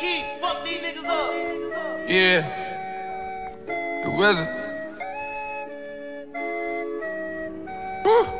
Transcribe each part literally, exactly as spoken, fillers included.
Keith, fuck these niggas up. Yeah, the wizard. Woo.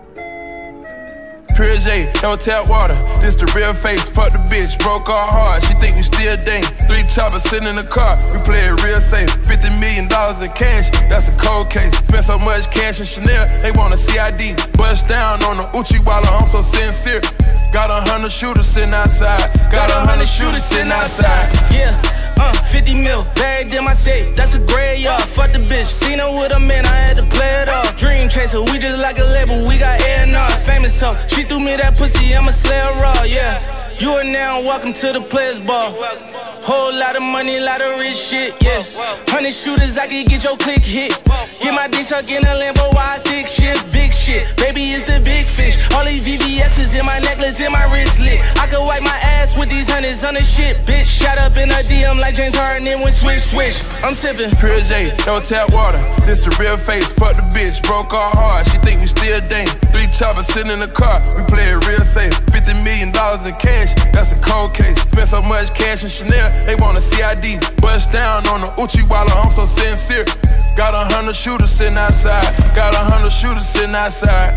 Pure J, don't tap water. This the real face. Fuck the bitch, broke our heart. She think we still dang. Three choppers sitting in the car. We play it real safe. Fifty million dollars in cash. That's a cold case. Spent so much cash in Chanel. They want a C I D. Bust down on the Uchi Walla. I'm so sincere. Got a hundred shooters sitting outside. Got a hundred shooters sitting outside. Yeah. Uh, fifty mil, buried in my safe, that's a graveyard. Fuck the bitch, seen her with a man, I had to play it off. Dream chaser, we just like a label, we got A and R. Famous hoe, she threw me that pussy, I'ma slay her raw, yeah. You are now welcome to the players ball. Whole lot of money, lot of rich shit, yeah. Hundred shooters, I can get your click hit. Get my dick suck in a Lambo, I stick shit, big shit. Baby, it's the big fish. All these V V S's in my necklace, in my wristlet. I could wipe my ass with these hundreds on the shit, bitch. Shot up in a D M like James Harden, then went swish, swish. I'm sipping. Pure J, don't tap water. This the real face. Fuck the bitch, broke our heart. She think we still dang. Three choppers sitting in the car. We play it real safe. Fifty million dollars in cash. That's a cold case. Spent so much cash in Chanel. They want a C I D. Bust down on the Uchi Walla. I'm so sincere. Got a hundred shooters sitting outside. Got a hundred shooters sitting outside.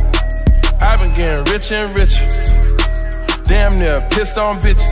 I've been getting richer and richer. Damn near pissed on bitches.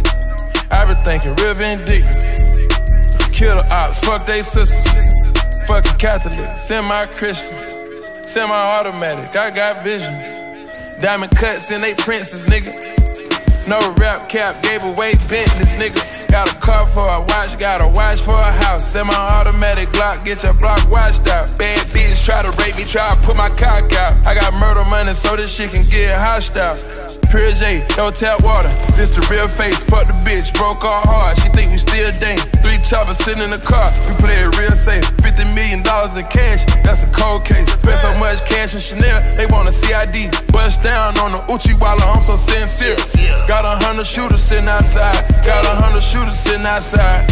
I've been thinking real vindictive. Kill the ops, fuck they sisters. Fucking Catholics, semi-Christians, semi-automatic, I got vision. Diamond cuts in they princes, nigga. No rap cap, gave away Bentleys, nigga. Got a car for a watch, got a watch for a house. Semi-automatic Glock, get your block washed out. Bad bitch try to rape me, try to put my cock out. I got murder money so this shit can get hostile. Pure J, don't tap water. This the real face. Fuck the bitch, broke our heart. She think we still dang. Three choppers sitting in the car. We play it real safe. Fifty million dollars in cash. That's a cold case. Spent so much cash in Chanel. They want a C I D. Bust down on the Uchi Walla. I'm so sincere. Got a hundred shooters sitting outside. Got a hundred shooters sitting outside.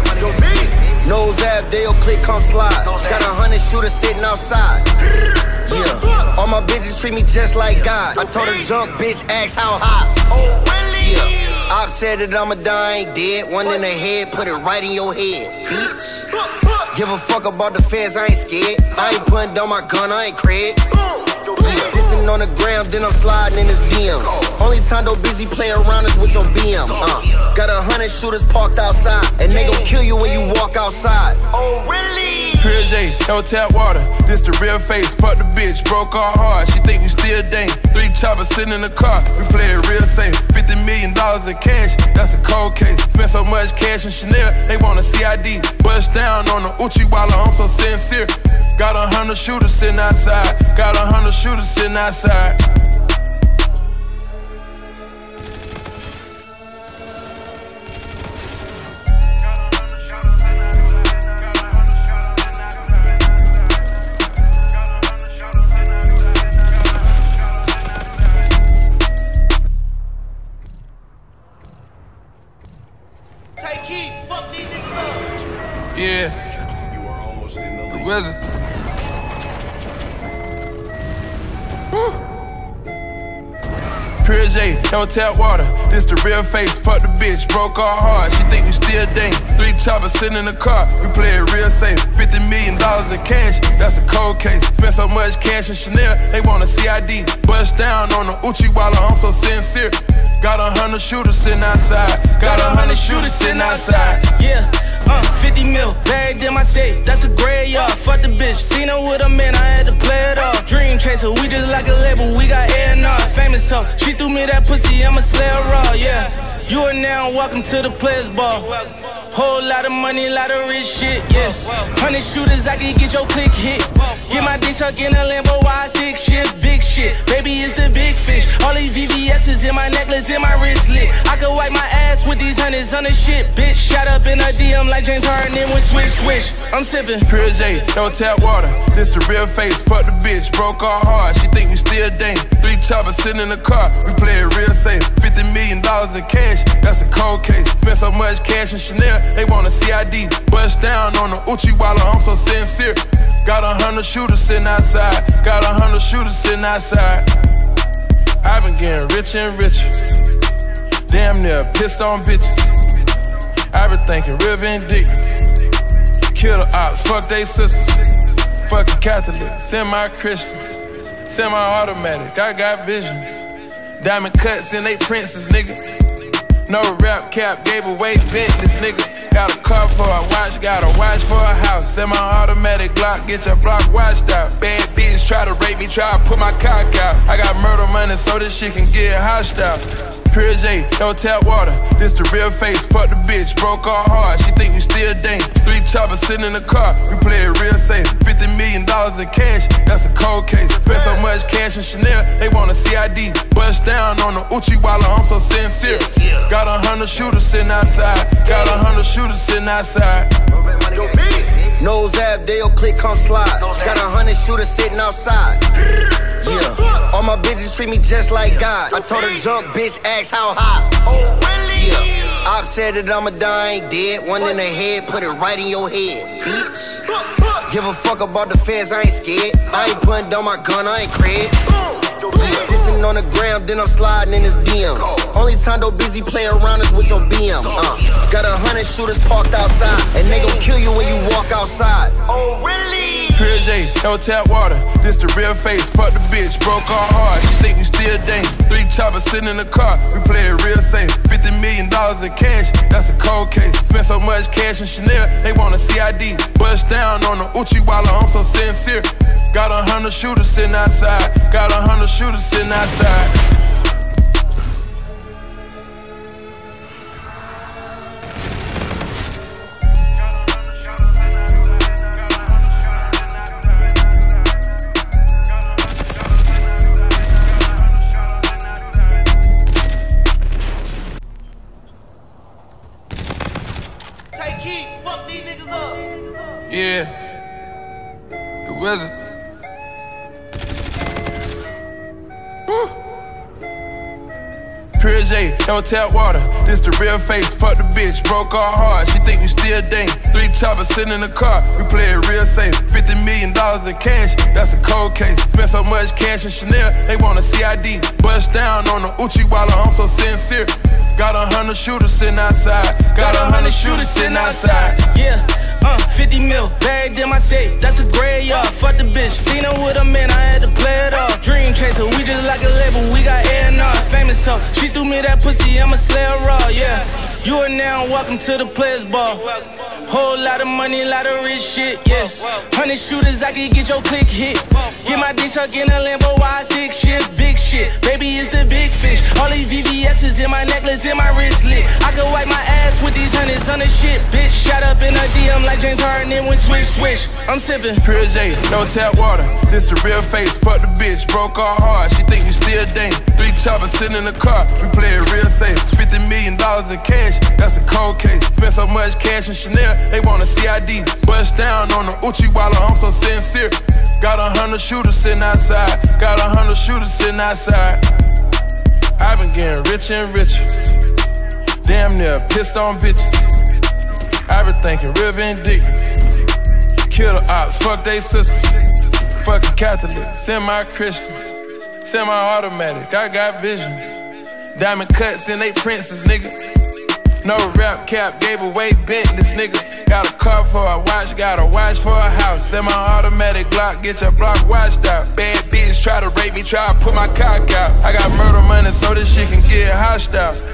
Nose app, Dale click, come slide. Got a hundred shooters sitting outside. Yeah, all my bitches treat me just like God. I told her junk, bitch, ask how high. Yeah, I've said that I'ma die, I ain't dead. One in the head, put it right in your head, bitch. Give a fuck about the feds, I ain't scared. I ain't putting down my gun, I ain't craig. Yeah, dissing on the gram, then I'm sliding in this B M. Only time though busy play around is with your B M. Uh, got a hundred shooters parked outside, and they gon' kill you when you walk outside. Oh, really? Pure J, don't tap water. This the real face. Fuck the bitch, broke our heart. She think we still dang. Three choppers sitting in the car. We play it real safe. Fifty million dollars in cash. That's a cold case. Spent so much cash in Chanel. They want a C I D. Bust down on the Uchi Walla. I'm so sincere. Got a hundred shooters sitting outside. Got a hundred shooters sitting outside. Take Keith, fuck these niggas up. Yeah, You are almost in the the lead. wizard. Woo. Pure J, don't tap water. This the real face. Fuck the bitch, broke our heart. She think we still dang. Three choppers sitting in the car. We play it real safe. Fifty million dollars in cash. That's a cold case. Spent so much cash in Chanel. They want a C I D. Bust down on the Uchi Walla. I'm so sincere. Got a hundred shooters sitting outside. Got a hundred shooters sitting outside. Yeah, uh, fifty mil, buried in my safe, that's a graveyard. Fuck the bitch, seen her with a man, I had to play it off. Dream chaser, we just like a label, we got A and R. Famous hoe, she threw me that pussy, I'ma slay her raw, yeah. You are now welcome to the players ball. Whole lot of money, lot of rich shit, yeah. Hundred shooters, I can get your click hit. Get my dick suck in a Lambo, I stick shit, big shit. Baby, it's the big fish. All these V V S's in my necklace, in my wristlet. I could wipe my ass with these hundreds on the shit, bitch. Shot up in a D M like James Harden, then went swish, swish. I'm sipping. Pure J, don't tap water. This the real face. Fuck the bitch, broke our heart. She think we still dang. Three choppers sitting in the car. We play it real safe. Fifty million dollars in cash. That's a cold case. Spent so much cash in Chanel. They want a C I D. Bust down on the Uchi Walla. I'm so sincere. Got a hundred shooters sitting outside. Got a hundred shooters sitting outside. I've been getting richer and richer. Damn near pissed on bitches. I been thinking real vindictive. Kill the ops, fuck they sisters. Fucking Catholic, semi-Christian, semi-automatic, I got vision. Diamond cuts in they princes, nigga. No rap cap, gave away Bentleys, nigga. Got a car for a watch, got a watch for a house. Semi-automatic Glock, get your block washed out. Bad bitch try to rape me, try to put my cock out. I got murder money so this shit can get hostile. Pure J, no tap water, this the real face, fuck the bitch, broke our heart, she think we still dating. Three choppers sitting in the car, we play it real safe. Fifty million dollars in cash, that's a cold case. Spent so much cash in Chanel, they want a C I D. Bust down on the Uchi Walla, I'm so sincere. Got a hundred shooters sitting outside, got a hundred shooters sitting outside. Nose app, they'll click, come slide. Got a hundred shooters sitting outside. Yeah, all my bitches treat me just like God. I told her jump, bitch, ask how high. Yeah, I've said that I'ma die, ain't dead. One in the head, put it right in your head, bitch. Give a fuck about the feds, I ain't scared. I ain't putting down my gun, I ain't cred. Yeah, dissing on the ground, then I'm sliding in his D M. Only time though busy play around is with your B M. Uh, got a hundred shooters parked outside, and they gon' kill you when you walk outside. Oh, really? Pure J, no tap water, this the real face, fuck the bitch, broke our heart, she think we still dating. Three choppers sitting in the car, we play it real safe. Fifty million dollars in cash, that's a cold case. Spent so much cash in Chanel, they want a C I D. Bust down on the Uchi Walla, I'm so sincere. Got a hundred shooters sitting outside, got a hundred shooters sitting outside. Take heat, fuck these niggas up. Yeah, the wizard. Woo. Pure J, no tap water, this the real face, fuck the bitch, broke our heart, she think we still dating. Three choppers sitting in the car, we play it real safe. Fifty million dollars in cash, that's a cold case. Spent so much cash in Chanel, they want a C I D. Bust down on the Uchi Walla, I'm so sincere. Got a hundred shooters sitting outside, got a hundred shooters sitting outside. Yeah, uh, fifty mil, buried in my safe, that's a graveyard. Fuck the bitch, seen her with a man, I had to play it off. Dream chaser, we just like a label, we got A and R. Famous so, she threw me that pussy, I'ma slay her raw, yeah. You are now welcome to the players ball. Whole lot of money, lot of rich shit, yeah. Hundred shooters, I can get your click hit. Get my dick suck in a Lambo, why stick shit, big shit. Baby, it's the big fish. All these V V S's in my necklace, in my wristlet. I can wipe my ass with these hundreds on the shit, bitch. Shot up in a D M like James Harden, then went swish, swish. I'm sipping. Pure J, no tap water, this the real face, fuck the bitch, broke our heart, she think we still dating. Three choppers sitting in the car, we play it real safe. Fifty million dollars in cash, that's a cold case. Spent so much cash in Chanel, they want a C I D. Bust down on the Uchi Walla, I'm so sincere. Got a hundred shooters sitting outside, got a hundred shooters sitting outside. I've been getting richer and richer, damn near piss on bitches. I've been thinking real vindictive. Kill the ops, fuck they sisters. Fucking Catholic, semi-Christian, semi-automatic, I got vision. Diamond cuts in they princes, nigga. No rap cap, gave away Bentleys, nigga. Got a car for a watch, got a watch for a house. Semi-automatic Glock, get your block washed out. Bad bitch try to rape me, try to put my cock out. I got murder money so this shit can get hostile.